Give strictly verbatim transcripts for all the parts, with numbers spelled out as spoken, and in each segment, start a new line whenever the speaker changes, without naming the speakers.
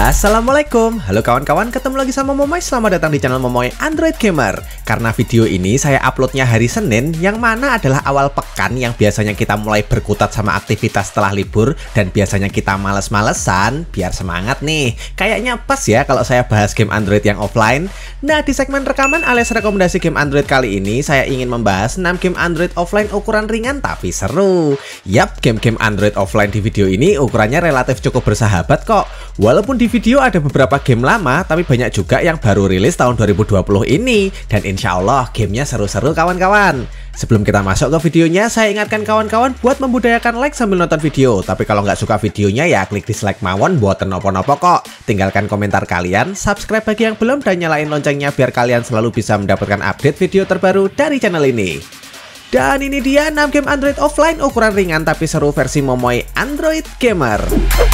Assalamualaikum, halo kawan-kawan, ketemu lagi sama Momoy. Selamat datang di channel Momoy Android Gamer. Karena video ini saya uploadnya hari Senin, yang mana adalah awal pekan yang biasanya kita mulai berkutat sama aktivitas setelah libur, dan biasanya kita males-malesan, biar semangat nih. Kayaknya pas ya kalau saya bahas game Android yang offline. Nah, di segmen rekaman alias rekomendasi game Android kali ini, saya ingin membahas enam game Android offline ukuran ringan tapi seru. Yap, game-game Android offline di video ini ukurannya relatif cukup bersahabat kok. Walaupun di video ada beberapa game lama, tapi banyak juga yang baru rilis tahun dua ribu dua puluh ini. Dan insya Allah gamenya seru-seru kawan-kawan. Sebelum kita masuk ke videonya, saya ingatkan kawan-kawan buat membudayakan like sambil nonton video. Tapi kalau nggak suka videonya ya klik dislike mawon buat nopo-nopo kok. Tinggalkan komentar kalian, subscribe bagi yang belum, dan nyalain loncengnya biar kalian selalu bisa mendapatkan update video terbaru dari channel ini. Dan ini dia enam game Android offline ukuran ringan tapi seru versi Momoy Android Gamer.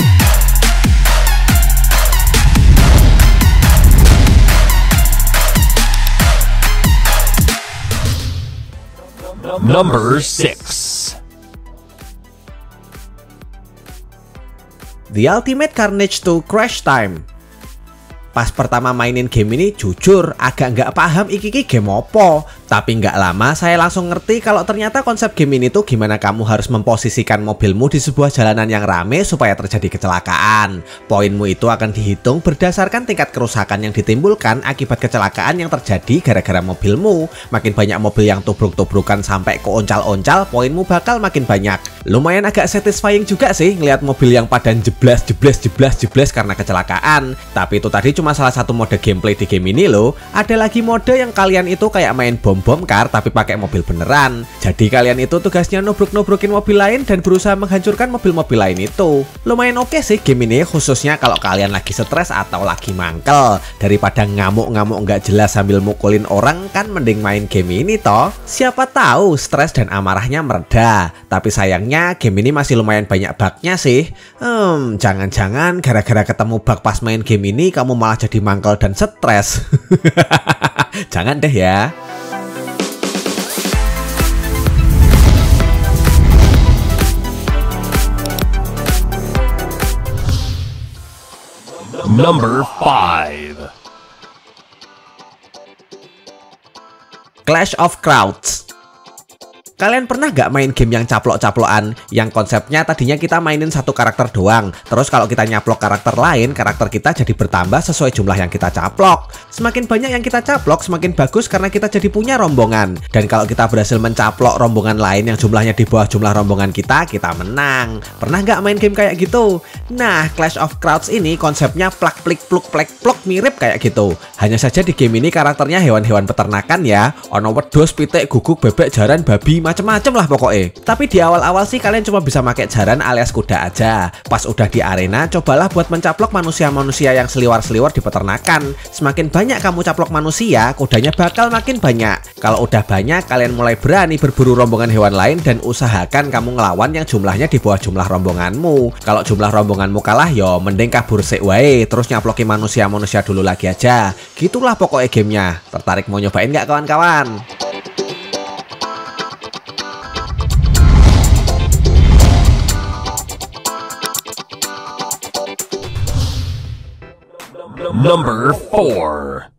Number six.
The Ultimate Carnage two Crash Time. Pas pertama mainin game ini, jujur agak nggak paham iki-iki game opo. Tapi nggak lama saya langsung ngerti kalau ternyata konsep game ini tuh gimana kamu harus memposisikan mobilmu di sebuah jalanan yang rame supaya terjadi kecelakaan. Poinmu itu akan dihitung berdasarkan tingkat kerusakan yang ditimbulkan akibat kecelakaan yang terjadi gara-gara mobilmu. Makin banyak mobil yang tubruk-tubrukan sampai keoncal-oncal, poinmu bakal makin banyak. Lumayan agak satisfying juga sih ngelihat mobil yang pada jeblas jeblas jeblas jeblas karena kecelakaan. Tapi itu tadi cuma salah satu mode gameplay di game ini loh. Ada lagi mode yang kalian itu kayak main bom bom car tapi pakai mobil beneran. Jadi kalian itu tugasnya nubruk-nubrukin mobil lain dan berusaha menghancurkan mobil-mobil lain itu. Lumayan oke sih game ini, khususnya kalau kalian lagi stres atau lagi mangkel. Daripada ngamuk-ngamuk nggak jelas sambil mukulin orang, kan mending main game ini toh. Siapa tahu stres dan amarahnya mereda. Tapi sayangnya game ini masih lumayan banyak bugnya sih. Hmm, jangan-jangan gara-gara ketemu bug pas main game ini kamu malah jadi mangkel dan stres. Jangan deh ya.
Number five.
Clash of Crowds. Kalian pernah gak main game yang caplok-caplokan? Yang konsepnya tadinya kita mainin satu karakter doang. Terus kalau kita nyaplok karakter lain, karakter kita jadi bertambah sesuai jumlah yang kita caplok. Semakin banyak yang kita caplok, semakin bagus karena kita jadi punya rombongan. Dan kalau kita berhasil mencaplok rombongan lain yang jumlahnya di bawah jumlah rombongan kita, kita menang. Pernah gak main game kayak gitu? Nah, Clash of Crowds ini konsepnya plak plik pluk plek plok mirip kayak gitu. Hanya saja di game ini karakternya hewan-hewan peternakan ya. Ono wedhus, pitik, guguk, bebek, jaran, babi, macem-macem lah pokoknya. Tapi di awal-awal sih kalian cuma bisa pakai jaran alias kuda aja. Pas udah di arena, cobalah buat mencaplok manusia-manusia yang seliwar-seliwar di peternakan. Semakin banyak kamu caplok manusia, kudanya bakal makin banyak. Kalau udah banyak, kalian mulai berani berburu rombongan hewan lain dan usahakan kamu ngelawan yang jumlahnya di bawah jumlah rombonganmu. Kalau jumlah rombonganmu kalah, yo mending kabur sik wae, terus nyaploki manusia-manusia dulu lagi aja. Gitulah pokoknya gamenya. Tertarik mau nyobain nggak kawan-kawan?
Number four.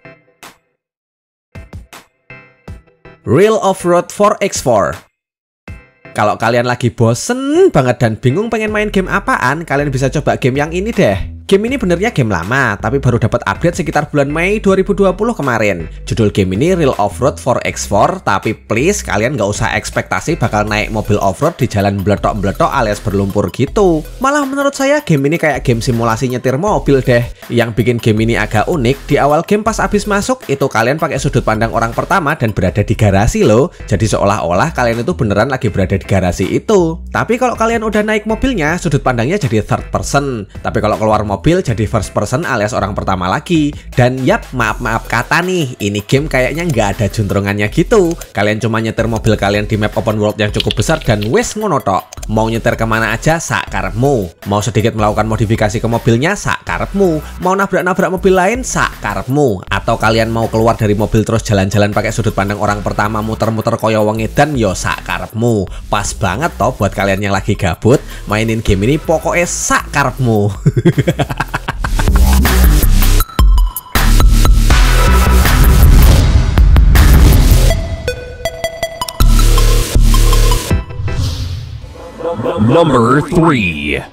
Real Off-Road four by four. Kalau kalian lagi bosen banget dan bingung pengen main game apaan, kalian bisa coba game yang ini deh. Game ini benernya game lama, tapi baru dapat update sekitar bulan Mei dua ribu dua puluh kemarin. Judul game ini Real Off-Road four by four, tapi please kalian nggak usah ekspektasi bakal naik mobil off-road di jalan beletok-beletok alias berlumpur gitu. Malah menurut saya game ini kayak game simulasi nyetir mobil deh. Yang bikin game ini agak unik, di awal game pas abis masuk, itu kalian pakai sudut pandang orang pertama dan berada di garasi loh. Jadi seolah-olah kalian itu beneran lagi berada di garasi itu. Tapi kalau kalian udah naik mobilnya, sudut pandangnya jadi third person. Tapi kalau keluar mobil mobil jadi first person alias orang pertama lagi. Dan yap, maaf-maaf kata nih, ini game kayaknya nggak ada juntrungannya gitu. Kalian cuma nyetir mobil kalian di map open world yang cukup besar dan wes ngono tok. Mau nyetir kemana aja sak karepmu. Mau sedikit melakukan modifikasi ke mobilnya sak karepmu. Mau nabrak-nabrak mobil lain sak karepmu. Atau kalian mau keluar dari mobil terus jalan-jalan pakai sudut pandang orang pertama muter-muter koyo wong edan yo sak karepmu. Pas banget toh buat kalian yang lagi gabut, mainin game ini pokoknya sak karepmu.
Number three.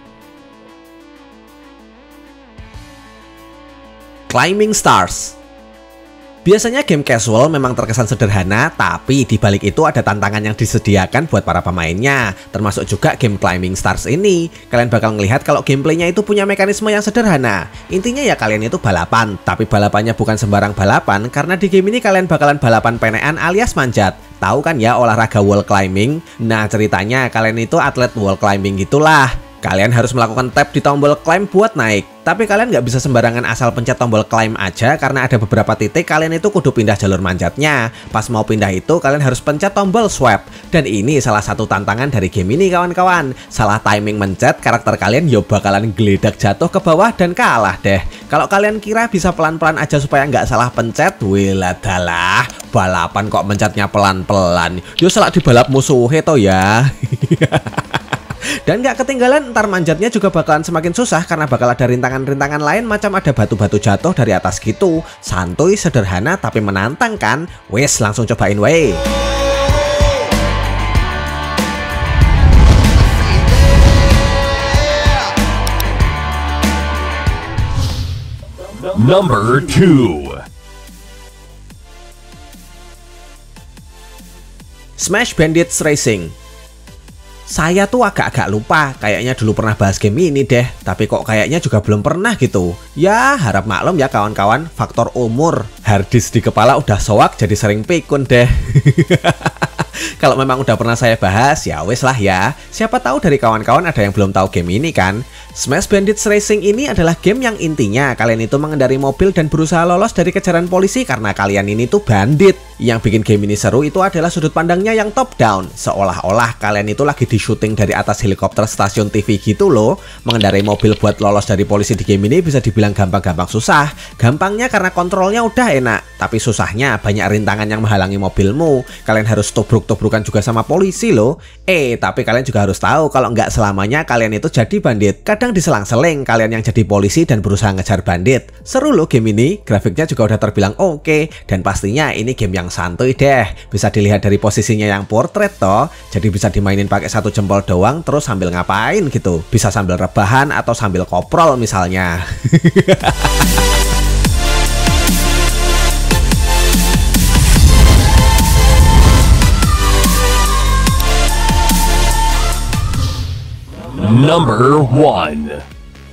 Climbing Stars. Biasanya game casual memang terkesan sederhana, tapi di balik itu ada tantangan yang disediakan buat para pemainnya, termasuk juga game Climbing Stars ini. Kalian bakal ngelihat kalau gameplaynya itu punya mekanisme yang sederhana. Intinya ya kalian itu balapan, tapi balapannya bukan sembarang balapan, karena di game ini kalian bakalan balapan penean alias manjat. Tahu kan ya olahraga wall climbing? Nah ceritanya kalian itu atlet wall climbing gitulah. Kalian harus melakukan tap di tombol climb buat naik. Tapi kalian nggak bisa sembarangan asal pencet tombol climb aja, karena ada beberapa titik kalian itu kudu pindah jalur manjatnya. Pas mau pindah itu kalian harus pencet tombol swap. Dan ini salah satu tantangan dari game ini kawan-kawan. Salah timing mencet, karakter kalian yo bakalan geledak jatuh ke bawah dan kalah deh. Kalau kalian kira bisa pelan-pelan aja supaya nggak salah pencet, wiladalah, balapan kok mencetnya pelan-pelan. Yo salah dibalap musuhnya toh ya. Dan gak ketinggalan ntar manjatnya juga bakalan semakin susah, karena bakal ada rintangan-rintangan lain macam ada batu-batu jatuh dari atas gitu. Santuy, sederhana, tapi menantang kan? Wes langsung cobain wey.
Number two.
Smash Bandits Racing. Saya tuh agak-agak lupa, kayaknya dulu pernah bahas game ini deh, tapi kok kayaknya juga belum pernah gitu. Ya harap maklum ya kawan-kawan, faktor umur. Harddisk di kepala udah soak jadi sering pikun deh. Kalau memang udah pernah saya bahas, ya wes lah ya. Siapa tahu dari kawan-kawan ada yang belum tahu game ini kan. Smash Bandits Racing ini adalah game yang intinya kalian itu mengendarai mobil dan berusaha lolos dari kejaran polisi karena kalian ini tuh bandit. Yang bikin game ini seru itu adalah sudut pandangnya yang top down. Seolah-olah kalian itu lagi di syuting dari atas helikopter stasiun T V gitu loh. Mengendarai mobil buat lolos dari polisi di game ini bisa dibilang gampang-gampang susah. Gampangnya karena kontrolnya udah enak, tapi susahnya banyak rintangan yang menghalangi mobilmu. Kalian harus tubruk-tubrukan juga sama polisi loh. Eh, tapi kalian juga harus tahu kalau nggak selamanya kalian itu jadi bandit. Kadang diselang-seling kalian yang jadi polisi dan berusaha ngejar bandit. Seru loh game ini, grafiknya juga udah terbilang oke. Dan pastinya ini game yang santuy deh. Bisa dilihat dari posisinya yang portrait toh. Jadi bisa dimainin pakai satu jempol doang terus sambil ngapain gitu. Bisa sambil rebahan atau sambil koprol misalnya.
Number one.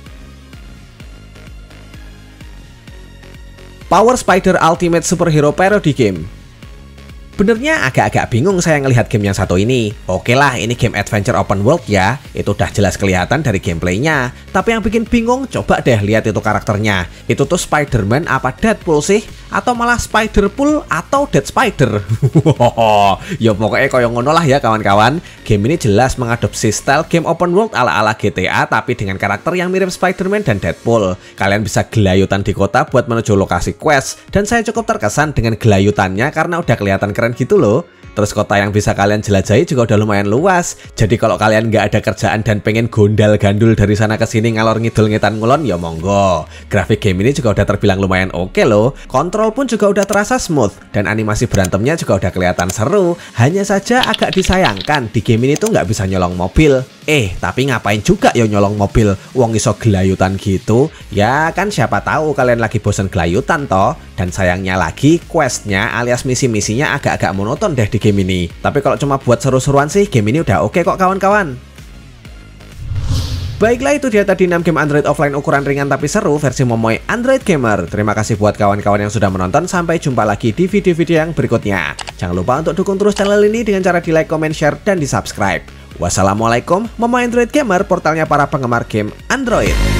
Power Spider Ultimate Superhero Parody Game. Benernya agak-agak bingung saya ngelihat game yang satu ini. Oke lah, ini game adventure open world ya. Itu udah jelas kelihatan dari gameplaynya. Tapi yang bikin bingung, coba deh lihat itu karakternya. Itu tuh Spider-Man apa Deadpool sih? Atau malah Spider-Pool atau Dead Spider? Ya pokoknya koyo ngono lah ya kawan-kawan. Game ini jelas mengadopsi style game open world ala-ala G T A, tapi dengan karakter yang mirip Spider-Man dan Deadpool. Kalian bisa gelayutan di kota buat menuju lokasi quest. Dan saya cukup terkesan dengan gelayutannya karena udah kelihatan keren gitu loh. Terus kota yang bisa kalian jelajahi juga udah lumayan luas. Jadi kalau kalian nggak ada kerjaan dan pengen gondal gandul dari sana ke sini ngalor ngidul ngetan ngulon, ya monggo. Grafik game ini juga udah terbilang lumayan oke loh. Kontrol pun juga udah terasa smooth dan animasi berantemnya juga udah kelihatan seru. Hanya saja agak disayangkan di game ini tuh nggak bisa nyolong mobil. Eh, tapi ngapain juga ya nyolong mobil? Wong iso gelayutan gitu. Ya kan siapa tahu kalian lagi bosen gelayutan toh. Dan sayangnya lagi questnya alias misi-misinya agak-agak monoton deh di game ini. Tapi kalau cuma buat seru-seruan sih game ini udah oke kok kawan-kawan. Baiklah, itu dia tadi enam game Android offline ukuran ringan tapi seru versi Momoy Android Gamer. Terima kasih buat kawan-kawan yang sudah menonton. Sampai jumpa lagi di video-video yang berikutnya. Jangan lupa untuk dukung terus channel ini dengan cara di like, comment, share, dan di subscribe. Wassalamualaikum, Momoy Android Gamer, portalnya para penggemar game Android.